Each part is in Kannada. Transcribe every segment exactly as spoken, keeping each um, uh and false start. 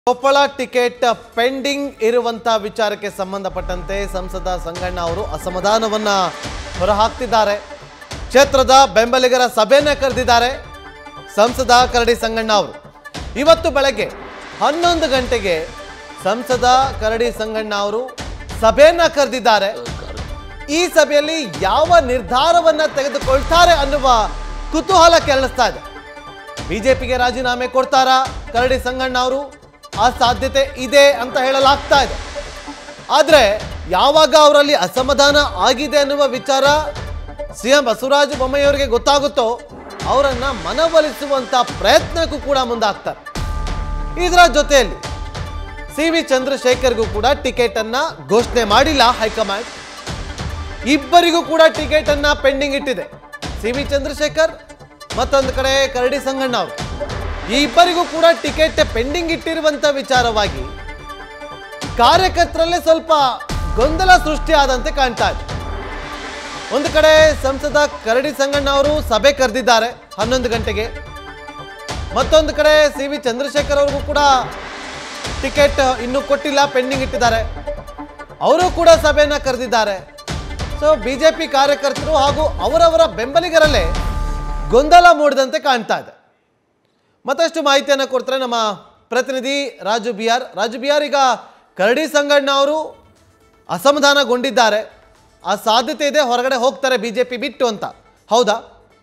ಕೊಪ್ಪಳ ಟಿಕೆಟ್ ಪೆಂಡಿಂಗ್ ಇರುವಂತ ವಿಚಾರಕ್ಕೆ ಸಂಬಂಧಪಟ್ಟಂತೆ ಸಂಸದ ಸಂಗಣ್ಣ ಅವರು ಅಸಮಾಧಾನವನ್ನ ಹೊರಹಾಕ್ತಿದ್ದಾರೆ. ಕ್ಷೇತ್ರದ ಬೆಂಬಲಿಗರ ಸಭೆಯನ್ನು ಕರೆದಿದ್ದಾರೆ ಸಂಸದ ಕರಡಿ ಸಂಗಣ್ಣ ಅವರು. ಇವತ್ತು ಬೆಳಗ್ಗೆ ಹನ್ನೊಂದು ಗಂಟೆಗೆ ಸಂಸದ ಕರಡಿ ಸಂಗಣ್ಣ ಅವರು ಸಭೆಯನ್ನ ಕರೆದಿದ್ದಾರೆ. ಈ ಸಭೆಯಲ್ಲಿ ಯಾವ ನಿರ್ಧಾರವನ್ನ ತೆಗೆದುಕೊಳ್ತಾರೆ ಅನ್ನುವ ಕುತೂಹಲ ಕೆರಳಿಸ್ತಾ ಇದೆ. ಬಿಜೆಪಿಗೆ ರಾಜೀನಾಮೆ ಕೊಡ್ತಾರಾ ಕರಡಿ ಸಂಗಣ್ಣ ಅವರು? ಆ ಸಾಧ್ಯತೆ ಇದೆ ಅಂತ ಹೇಳಲಾಗ್ತಾ ಇದೆ. ಆದರೆ ಯಾವಾಗ ಅವರಲ್ಲಿ ಅಸಮಾಧಾನ ಆಗಿದೆ ಅನ್ನುವ ವಿಚಾರ ಸಿಎಂ ಬಸವರಾಜ ಬೊಮ್ಮಾಯಿ ಅವರಿಗೆ ಗೊತ್ತಾಗುತ್ತೋ ಅವರನ್ನ ಮನವೊಲಿಸುವಂತ ಪ್ರಯತ್ನಕ್ಕೂ ಕೂಡ ಮುಂದಾಗ್ತಾರೆ. ಇದರ ಜೊತೆಯಲ್ಲಿ ಸಿ ವಿ ಚಂದ್ರಶೇಖರ್ಗೂ ಕೂಡ ಟಿಕೆಟ್ ಅನ್ನ ಘೋಷಣೆ ಮಾಡಿಲ್ಲ ಹೈಕಮಾಂಡ್. ಇಬ್ಬರಿಗೂ ಕೂಡ ಟಿಕೆಟ್ ಅನ್ನ ಪೆಂಡಿಂಗ್ ಇಟ್ಟಿದೆ. ಸಿ ವಿ ಚಂದ್ರಶೇಖರ್ ಮತ್ತೊಂದು ಕಡೆ ಕರಡಿ ಸಂಗಣ್ಣ ಅವರು, ಈ ಇಬ್ಬರಿಗೂ ಕೂಡ ಟಿಕೆಟ್ ಪೆಂಡಿಂಗ್ ಇಟ್ಟಿರುವಂತ ವಿಚಾರವಾಗಿ ಕಾರ್ಯಕರ್ತರಲ್ಲೇ ಸ್ವಲ್ಪ ಗೊಂದಲ ಸೃಷ್ಟಿ ಆದಂತೆ ಕಾಣ್ತಾ ಇದೆ. ಒಂದು ಕಡೆ ಸಂಸದ ಕರಡಿ ಸಂಗಣ್ಣ ಅವರು ಸಭೆ ಕರೆದಿದ್ದಾರೆ ಹನ್ನೊಂದು ಗಂಟೆಗೆ. ಮತ್ತೊಂದು ಕಡೆ ಸಿ ವಿ ಚಂದ್ರಶೇಖರ್ ಅವ್ರಿಗೂ ಕೂಡ ಟಿಕೆಟ್ ಇನ್ನೂ ಕೊಟ್ಟಿಲ್ಲ, ಪೆಂಡಿಂಗ್ ಇಟ್ಟಿದ್ದಾರೆ. ಅವರು ಕೂಡ ಸಭೆಯನ್ನ ಕರೆದಿದ್ದಾರೆ. ಸೊ ಬಿಜೆಪಿ ಕಾರ್ಯಕರ್ತರು ಹಾಗೂ ಅವರವರ ಬೆಂಬಲಿಗರಲ್ಲೇ ಗೊಂದಲ ಮೂಡಿದಂತೆ ಕಾಣ್ತಾ ಇದೆ. ಮತ್ತಷ್ಟು ಮಾಹಿತಿಯನ್ನು ಕೊಡ್ತಾರೆ ನಮ್ಮ ಪ್ರತಿನಿಧಿ ರಾಜು ಬಿಆರ್. ರಾಜು ಬಿಆರ್, ಈಗ ಕರಡಿ ಸಂಗಣ್ಣ ಅವರು ಅಸಮಾಧಾನಗೊಂಡಿದ್ದಾರೆ, ಆ ಸಾಧ್ಯತೆ ಇದೆ ಹೊರಗಡೆ ಹೋಗ್ತಾರೆ ಬಿಜೆಪಿ ಬಿಟ್ಟು ಅಂತ, ಹೌದಾ?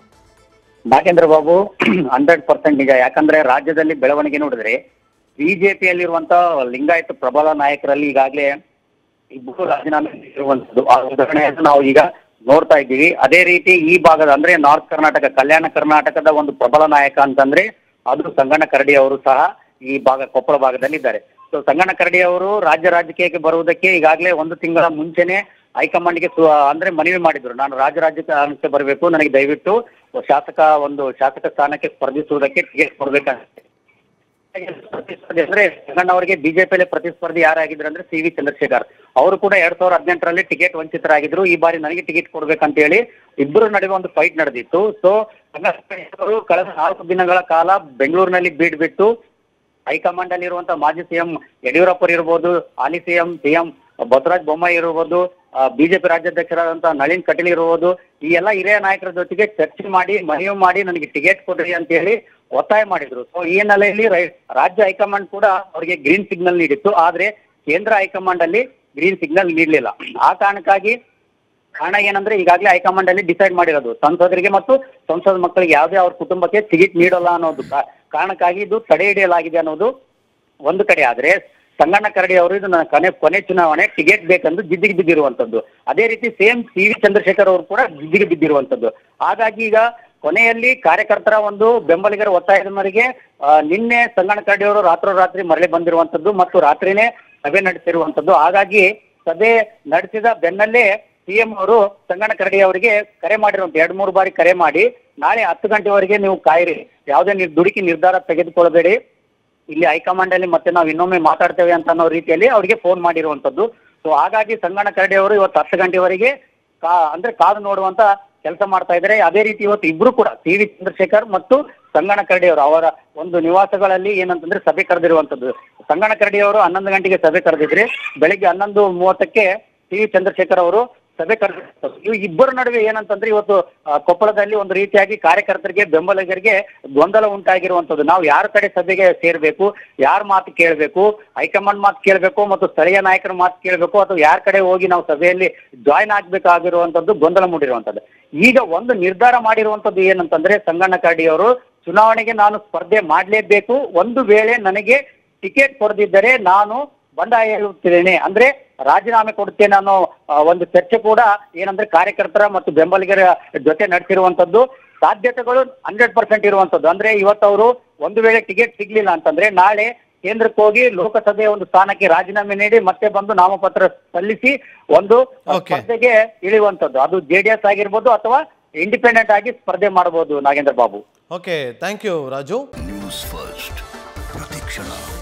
ನಾಗೇಂದ್ರ ಬಾಬು, ಹಂಡ್ರೆಡ್ ಪರ್ಸೆಂಟ್ ನಿಜ. ಯಾಕಂದ್ರೆ ರಾಜ್ಯದಲ್ಲಿ ಬೆಳವಣಿಗೆ ನೋಡಿದ್ರೆ ಬಿಜೆಪಿಯಲ್ಲಿರುವಂತ ಲಿಂಗಾಯತ ಪ್ರಬಲ ನಾಯಕರಲ್ಲಿ ಈಗಾಗಲೇ ಇಬ್ಬರು ರಾಜೀನಾಮೆ ಇರುವಂತದ್ದು ಆ ಉದಾಹರಣೆಯನ್ನು ನಾವು ಈಗ ನೋಡ್ತಾ ಇದ್ದೀವಿ. ಅದೇ ರೀತಿ ಈ ಭಾಗದ ಅಂದ್ರೆ ನಾರ್ತ್ ಕರ್ನಾಟಕ, ಕಲ್ಯಾಣ ಕರ್ನಾಟಕದ ಒಂದು ಪ್ರಬಲ ನಾಯಕ ಅಂತಂದ್ರೆ ಅದು ಸಂಗಣ್ಣ ಕರಡಿ ಅವರು ಸಹ ಈ ಭಾಗ ಕೊಪ್ಪಳ ಭಾಗದಲ್ಲಿ ಇದ್ದಾರೆ. ಸೊ ಸಂಗಣ್ಣ ಕರಡಿ ಅವರು ರಾಜ್ಯ ರಾಜಕೀಯಕ್ಕೆ ಬರುವುದಕ್ಕೆ ಈಗಾಗಲೇ ಒಂದು ತಿಂಗಳ ಮುಂಚೆನೆ ಹೈಕಮಾಂಡ್ಗೆ ಅಂದ್ರೆ ಮನವಿ ಮಾಡಿದ್ರು, ನಾನು ರಾಜ್ಯ ರಾಜಕಾರಣಕ್ಕೆ ಬರಬೇಕು, ನನಗೆ ದಯವಿಟ್ಟು ಶಾಸಕ ಒಂದು ಶಾಸಕ ಸ್ಥಾನಕ್ಕೆ ಸ್ಪರ್ಧಿಸುವುದಕ್ಕೆ ಟಿಕೆಟ್ ಕೊಡ್ಬೇಕಂತ. ಅಂದ್ರೆ ಸಂಗಣ್ಣ ಅವರಿಗೆ ಬಿಜೆಪಿಯಲ್ಲಿ ಪ್ರತಿಸ್ಪರ್ಧಿ ಯಾರಾಗಿದ್ರು ಅಂದ್ರೆ ಸಿ ವಿ ಚಂದ್ರಶೇಖರ್ ಅವರು ಕೂಡ ಎರಡ್ ಸಾವಿರದ ಹದಿನೆಂಟರಲ್ಲಿ ಟಿಕೆಟ್ ವಂಚಿತರಾಗಿದ್ರು. ಈ ಬಾರಿ ನನಗೆ ಟಿಕೆಟ್ ಕೊಡ್ಬೇಕಂತ ಹೇಳಿ ಇಬ್ಬರು ನಡುವೆ ಒಂದು ಫೈಟ್ ನಡೆದಿತ್ತು. ಸೊ ಅವರು ಕಳೆದ ನಾಲ್ಕು ದಿನಗಳ ಕಾಲ ಬೆಂಗಳೂರಿನಲ್ಲಿ ಬೀಡ್ ಬಿಟ್ಟು ಹೈಕಮಾಂಡ್ ಅಲ್ಲಿ ಇರುವಂತಹ ಮಾಜಿ ಸಿಎಂ ಯಡಿಯೂರಪ್ಪ ಇರ್ಬೋದು, ಹಾಲಿ ಸಿಎಂ ಸಿಎಂ ಬಸವರಾಜ ಬೊಮ್ಮಾಯಿ ಇರ್ಬೋದು, ಬಿಜೆಪಿ ರಾಜ್ಯಾಧ್ಯಕ್ಷರಾದಂತಹ ನಳಿನ್ ಕಟೀಲ್ ಇರ್ಬೋದು, ಈ ಎಲ್ಲ ಹಿರಿಯ ನಾಯಕರ ಜೊತೆಗೆ ಚರ್ಚೆ ಮಾಡಿ ಮನವಿ ಮಾಡಿ ನನಗೆ ಟಿಕೆಟ್ ಕೊಡ್ರಿ ಅಂತ ಹೇಳಿ ಒತ್ತಾಯ ಮಾಡಿದ್ರು. ಸೊ ಈ ಹಿನ್ನೆಲೆಯಲ್ಲಿ ರಾಜ್ಯ ಹೈಕಮಾಂಡ್ ಕೂಡ ಅವರಿಗೆ ಗ್ರೀನ್ ಸಿಗ್ನಲ್ ನೀಡಿತ್ತು. ಆದ್ರೆ ಕೇಂದ್ರ ಹೈಕಮಾಂಡ್ ಅಲ್ಲಿ ಗ್ರೀನ್ ಸಿಗ್ನಲ್ ನೀಡಲಿಲ್ಲ. ಆ ಕಾರಣಕ್ಕಾಗಿ ಕಾರಣ ಏನಂದ್ರೆ ಈಗಾಗಲೇ ಹೈಕಮಾಂಡ್ ಅಲ್ಲಿ ಡಿಸೈಡ್ ಮಾಡಿರೋದು ಸಂಸದರಿಗೆ ಮತ್ತು ಸಂಸದ ಮಕ್ಕಳಿಗೆ ಯಾವುದೇ ಅವ್ರ ಕುಟುಂಬಕ್ಕೆ ಟಿಕೆಟ್ ನೀಡಲ್ಲ ಅನ್ನೋದು ಕಾರಣಕ್ಕಾಗಿ ಇದು ತಡೆ ಹಿಡಿಯಲಾಗಿದೆ ಅನ್ನೋದು ಒಂದು ಕಡೆ. ಆದ್ರೆ ಸಂಗಣ್ಣ ಕರಡಿ ಅವರು ಇದು ನನ್ನ ಕೊನೆ ಕೊನೆ ಚುನಾವಣೆ ಟಿಕೆಟ್ ಬೇಕೆಂದು ಜಿದ್ದಿಗೆ ಬಿದ್ದಿರುವಂತದ್ದು. ಅದೇ ರೀತಿ ಸೇಮ್ ಸಿ ವಿ ಚಂದ್ರಶೇಖರ್ ಅವರು ಕೂಡ ಜಿದ್ದಿಗೆ ಬಿದ್ದಿರುವಂತದ್ದು. ಹಾಗಾಗಿ ಈಗ ಕೊನೆಯಲ್ಲಿ ಕಾರ್ಯಕರ್ತರ ಒಂದು ಬೆಂಬಲಿಗರ ಒತ್ತಾಯದ ಮೇರೆಗೆ ನಿನ್ನೆ ಸಂಗಣ್ಣ ಕರಡಿ ಅವರು ರಾತ್ರೋರಾತ್ರಿ ಮರಳಿ ಬಂದಿರುವಂತದ್ದು ಮತ್ತು ರಾತ್ರಿನೇ ಸಭೆ ನಡೆಸಿರುವಂತದ್ದು. ಹಾಗಾಗಿ ಸಭೆ ನಡೆಸಿದ ಬೆನ್ನಲ್ಲೇ ಸಿಎಂ ಅವರು ಸಂಗಣ್ಣ ಕರಡಿ ಅವರಿಗೆ ಕರೆ ಮಾಡಿರುವಂತ ಎರಡ್ ಮೂರು ಬಾರಿ ಕರೆ ಮಾಡಿ ನಾಳೆ ಹತ್ತು ಗಂಟೆವರೆಗೆ ನೀವು ಕಾಯಿರಿ, ಯಾವುದೇ ನಿರ್ ದುಡುಕಿ ನಿರ್ಧಾರ ತೆಗೆದುಕೊಳ್ಳಬೇಡಿ, ಇಲ್ಲಿ ಹೈಕಮಾಂಡ್ ಅಲ್ಲಿ ಮತ್ತೆ ನಾವು ಇನ್ನೊಮ್ಮೆ ಮಾತಾಡ್ತೇವೆ ಅಂತ ಅನ್ನೋ ರೀತಿಯಲ್ಲಿ ಅವರಿಗೆ ಫೋನ್ ಮಾಡಿರುವಂತದ್ದು. ಸೊ ಹಾಗಾಗಿ ಸಂಗಣ್ಣ ಕರಡಿ ಅವರು ಇವತ್ತು ಹತ್ತು ಗಂಟೆವರೆಗೆ ಕಾ ಅಂದ್ರೆ ಕಾದು ನೋಡುವಂತ ಕೆಲಸ ಮಾಡ್ತಾ ಇದ್ದಾರೆ. ಅದೇ ರೀತಿ ಇವತ್ತು ಇಬ್ರು ಕೂಡ ಸಿ ವಿ ಚಂದ್ರಶೇಖರ್ ಮತ್ತು ಸಂಗಣ್ಣ ಕರಡಿ ಅವರು ಅವರ ಒಂದು ನಿವಾಸಗಳಲ್ಲಿ ಏನಂತಂದ್ರೆ ಸಭೆ ಕರೆದಿರುವಂತದ್ದು. ಸಂಗಣ್ಣ ಕರಡಿ ಅವರು ಹನ್ನೊಂದು ಗಂಟೆಗೆ ಸಭೆ ಕರೆದಿದ್ರೆ ಬೆಳಿಗ್ಗೆ ಹನ್ನೊಂದು ಮೂವತ್ತಕ್ಕೆ ಸಿ ವಿ ಚಂದ್ರಶೇಖರ್ ಅವರು ಸಭೆ ಕರೆದಿರುವಂತದ್ದು. ಇವು ಇಬ್ಬರ ನಡುವೆ ಏನಂತಂದ್ರೆ ಇವತ್ತು ಕೊಪ್ಪಳದಲ್ಲಿ ಒಂದು ರೀತಿಯಾಗಿ ಕಾರ್ಯಕರ್ತರಿಗೆ ಬೆಂಬಲಿಗರಿಗೆ ಗೊಂದಲ ಉಂಟಾಗಿರುವಂತದ್ದು. ನಾವು ಯಾರ ಕಡೆ ಸಭೆಗೆ ಸೇರ್ಬೇಕು, ಯಾರ ಮಾತು ಕೇಳಬೇಕು, ಹೈಕಮಾಂಡ್ ಮಾತು ಕೇಳಬೇಕು ಮತ್ತು ಸ್ಥಳೀಯ ನಾಯಕರ ಮಾತು ಕೇಳಬೇಕು ಅಥವಾ ಯಾರ ಕಡೆ ಹೋಗಿ ನಾವು ಸಭೆಯಲ್ಲಿ ಜಾಯ್ನ್ ಆಗ್ಬೇಕಾಗಿರುವಂತದ್ದು ಗೊಂದಲ ಮೂಡಿರುವಂತದ್ದು. ಈಗ ಒಂದು ನಿರ್ಧಾರ ಮಾಡಿರುವಂತದ್ದು ಏನಂತಂದ್ರೆ ಸಂಗಣ್ಣ ಕರಡಿ ಅವರು ಚುನಾವಣೆಗೆ ನಾನು ಸ್ಪರ್ಧೆ ಮಾಡಲೇಬೇಕು, ಒಂದು ವೇಳೆ ನನಗೆ ಟಿಕೆಟ್ ಕೊಡದಿದ್ದರೆ ನಾನು ಬಂಡಾಯ ಹೇಳುತ್ತೇನೆ ಅಂದ್ರೆ ರಾಜೀನಾಮೆ ಕೊಡುತ್ತೇನೆ ಅನ್ನೋ ಒಂದು ಚರ್ಚೆ ಕೂಡ ಏನಂದ್ರೆ ಕಾರ್ಯಕರ್ತರ ಮತ್ತು ಬೆಂಬಲಿಗರ ಜೊತೆ ನಡೆಸಿರುವಂತದ್ದು. ಸಾಧ್ಯತೆಗಳು ಹಂಡ್ರೆಡ್ ಪರ್ಸೆಂಟ್ ಇರುವಂತದ್ದು. ಅಂದ್ರೆ ಇವತ್ತು ಅವರು ಒಂದು ವೇಳೆ ಟಿಕೆಟ್ ಸಿಗ್ಲಿಲ್ಲ ಅಂತಂದ್ರೆ ನಾಳೆ ಕೇಂದ್ರಕ್ಕೆ ಹೋಗಿ ಲೋಕಸಭೆಯ ಒಂದು ಸ್ಥಾನಕ್ಕೆ ರಾಜೀನಾಮೆ ನೀಡಿ ಮತ್ತೆ ಬಂದು ನಾಮಪತ್ರ ಸಲ್ಲಿಸಿ ಒಂದು ಸ್ಪರ್ಧೆಗೆ ಇಳಿಯುವಂತದ್ದು. ಅದು ಜೆಡಿಎಸ್ ಆಗಿರ್ಬೋದು ಅಥವಾ ಇಂಡಿಪೆಂಡೆಂಟ್ ಆಗಿ ಸ್ಪರ್ಧೆ ಮಾಡಬಹುದು. Nagendra Babu, okay, thank you Raju. News first ಪ್ರತಿಕ್ಷಣ.